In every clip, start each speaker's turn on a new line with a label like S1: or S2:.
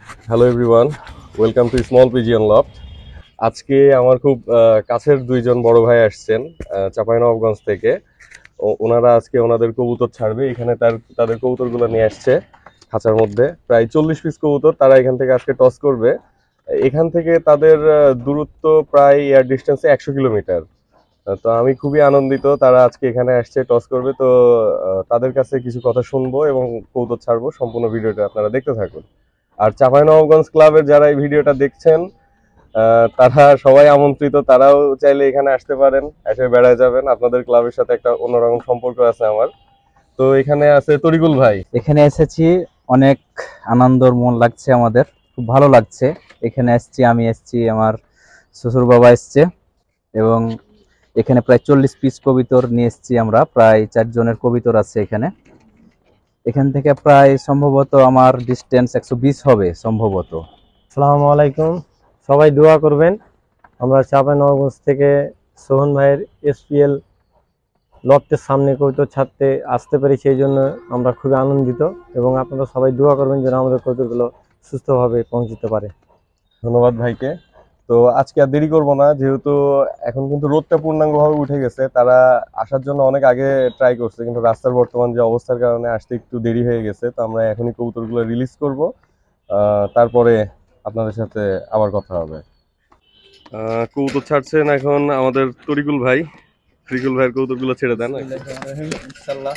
S1: Hello everyone, welcome to small pigeon loft. আজকে আমার খুব কাছের দুইজন বড় ভাই আসছেন চাঁপাইনবাবগঞ্জ থেকে। ওনারা আজকে ওনাদের কবুতর ছাড়বে এখানে। তাদের কবুতরগুলো নিয়ে আসছে খাঁচার মধ্যে, প্রায় 40 পিস কবুতর তারা এখান থেকে আজকে টস করবে। এখান থেকে তাদের দূরত্ব প্রায় এয়ার ডিস্টেন্সে 100 কিলোমিটার। তো আমি খুবই আনন্দিত তারা আজকে এখানে আসছে টস করবে। তো তাদের কাছে কিছু কথা শুনবো এবং কবুতর ছাড়বো। সম্পূর্ণ ভিডিওটা আপনারা দেখতে থাকুন। আর চাঁপাইনবাবগঞ্জ ক্লাবের যারা এই ভিডিওটা দেখছেন তারা সবাই আমন্ত্রিত, তারাও চাইলে এখানে আসতে পারেন, এসে বেড়ায় যাবেন। আপনাদের ক্লাবের সাথে একটা অন্যরকম সম্পর্ক আছে আমার। তো এখানে আছে তরিকুল ভাই।
S2: এখানে এসেছি, অনেক আনন্দর মন লাগছে, আমাদের খুব ভালো লাগছে। এখানে আমি এসেছি, আমার শ্বশুর বাবা এসছে এবং এখানে প্রায় 40 পিস কবিতর নিয়ে এসেছি আমরা। প্রায় 4 জনের কবিতর আছে এখানে। এখান থেকে প্রায় সম্ভবত আমার ডিস্টেন্স 120 হবে সম্ভবত।
S3: আসসালামু আলাইকুম, সবাই দোয়া করবেন। আমরা চাঁপাইনবাবগঞ্জ থেকে সোহন ভাইয়ের এসপিএল লফটের সামনে কবুতর ছাড়তে আসতে পারি, সেই জন্য আমরা খুবই আনন্দিত এবং আপনারা সবাই দোয়া করবেন যেন আমাদের কবুতরগুলো সুস্থভাবে পৌঁছতে পারে।
S1: ধন্যবাদ ভাইকে। তো আজকে আর দেরি করবো না, যেহেতু এখন কিন্তু রোদটা পূর্ণাঙ্গভাবে উঠে গেছে। তারা আসার জন্য অনেক আগে ট্রাই করছে, কিন্তু রাস্তার বর্তমান যে অবস্থার কারণে আসতে একটু দেরি হয়ে গেছে। তো আমরা এখনই কবুতরগুলো রিলিজ করব, তারপরে আপনাদের সাথে আবার কথা হবে। কবুতর ছাড়ছেন এখন আমাদের তরিকুল ভাই। তরিকুল ভাইয়ের কবুতরগুলো ছেড়ে দেন।
S2: ইনশাআল্লাহ।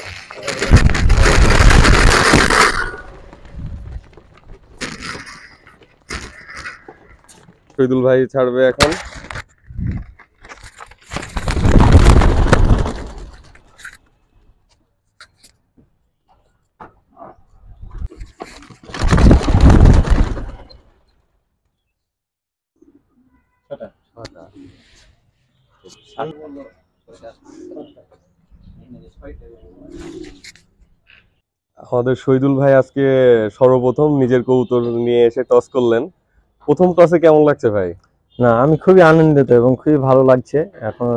S1: শহীদুল ভাই ছাড়বে এখন। আমাদের শহীদুল ভাই আজকে সর্বপ্রথম নিজের কবুতর নিয়ে এসে টস করলেন। প্রথম টসে কেমন লাগছে ভাই?
S3: না, আমি খুবই আনন্দিত এবং খুবই ভালো লাগছে। এখন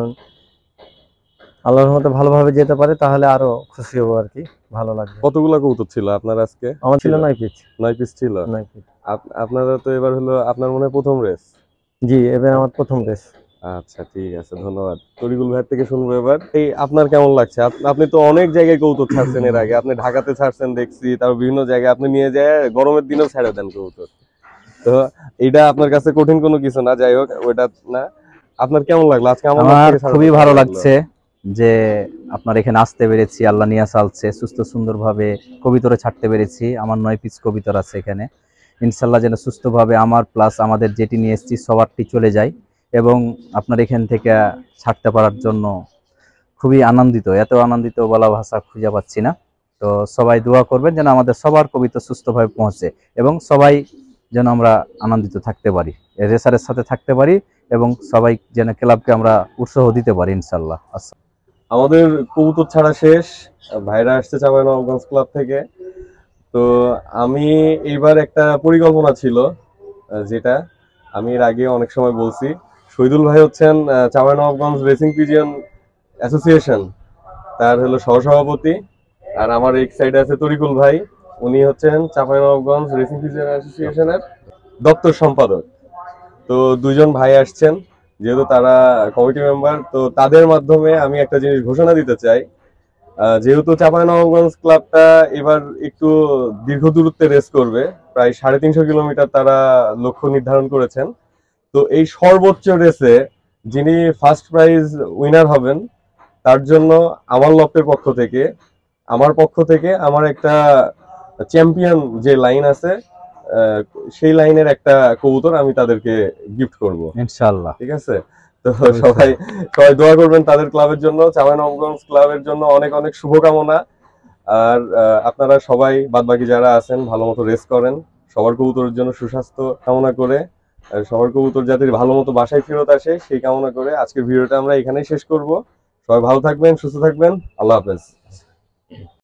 S3: আল্লাহর মতো ভালোভাবে যেতে পারে তাহলে আরো খুশি হবো আর কি, ভালো লাগবে।
S1: কতগুলা কবুতর ছিল আপনার আজকে?
S3: আমার ছিল 9 পিস।
S1: 9 পিস ছিল।
S3: 9 পিস।
S1: আপনারা তো এবার হলো আপনার মনে হয় প্রথম রেস।
S3: জি, এবার আমার প্রথম রেস।
S1: আচ্ছা, ঠিক আছে, ধন্যবাদ। তরিকুল ভাই থেকে শুনবো এবার। এই আপনার কেমন লাগছে? আপনি তো অনেক জায়গায় কবুতর ছাড়ছেন এর আগে। আপনি ঢাকাতে ছাড়ছেন দেখছি, তারপর বিভিন্ন জায়গায় আপনি নিয়ে যায় গরমের দিনেও ছেড়ে দেন কবুতর। তো এটা আপনার কাছে কঠিন কোনো কিছু না, যাই হোক ওটা না। আপনার কেমন লাগলো আজকে?
S2: আমার খুবই ভালো লাগছে যে আপনার এখানে আসতে পেরেছি, আল্লাহ নিয়ে চালছে, সুস্থ সুন্দরভাবে কবিতরে ছাড়তে পেরেছি। আমার 9 পিস কবিতর আছে এখানে। ইনশাল্লাহ যেন সুস্থভাবে আমার প্লাস আমাদের যেটি নিয়ে এসেছি সবারটি চলে যায় এবং আপনার এখান থেকে ছাড়তে পারার জন্য খুবই আনন্দিত। এত আনন্দিত বলা ভাষা খুঁজে পাচ্ছি না। তো সবাই দোয়া করবেন যেন আমাদের সবার কবিতা সুস্থভাবে পৌঁছে এবং সবাই যেন আমরা আনন্দিত থাকতে পারি, রেসারের সাথে থাকতে পারি এবং সবাই যেন ক্লাবকে আমরা উৎসাহ দিতে পারি ইনশাল্লাহ।
S1: আমাদের কবুতর ছাড়া শেষ। ভাইরা আসছে চাঁপাইনবাবগঞ্জ ক্লাব থেকে। তো আমি এইবার একটা পরিকল্পনা ছিল, যেটা আমি এর আগে অনেক সময় বলছি। শহীদুল ভাই হচ্ছেন চাঁপাইনবাবগঞ্জ রেসিং পিজিয়ন অ্যাসোসিয়েশন, তার হলো সহসভাপতি। আর আমার এক সাইডে আছে তরিকুল ভাই, উনি হচ্ছেন চাঁপাইনবাবগঞ্জ রেসিং পিজিয়ন অ্যাসোসিয়েশনের দপ্তর সম্পাদক। তো দুইজন ভাই আসছেন, যেহেতু তারা কমিটি মেম্বার, তো তাদের মাধ্যমে আমি একটা জিনিস ঘোষণা দিতে চাই। যেহেতু চাঁপাইনবাবগঞ্জ ক্লাবটা এবার একটু দীর্ঘ দূরত্বে রেস করবে, প্রায় 350 কিলোমিটার তারা লক্ষ্য নির্ধারণ করেছেন। তো এই সর্বোচ্চ রেসে যিনি ফার্স্ট প্রাইজ উইনার হবেন, তার জন্য আমার লফটের পক্ষ থেকে, আমার একটা চ্যাম্পিয়ন যে লাইন আছে, সেই লাইনের একটা কবুতর আমি তাদেরকে গিফট করব
S2: ইনশাআল্লাহ।
S1: ঠিক আছে? তো সবাই দোয়া করবেন তাদের ক্লাবের জন্য, চাঁপাইনবাবগঞ্জ ক্লাবের জন্য অনেক অনেক শুভকামনা। আর আপনারা সবাই বাদবাকি যারা আছেন ভালো মতো রেস করেন, সবার কবুতরের জন্য সুস্বাস্থ্য কামনা করে, সবার কবুতর যাতে ভালো মতো বাসায় ফেরত আসে সেই কামনা করে আজকের ভিডিওটা আমরা এখানেই শেষ করব। সবাই ভালো থাকবেন, সুস্থ থাকবেন, আল্লাহ হাফেজ।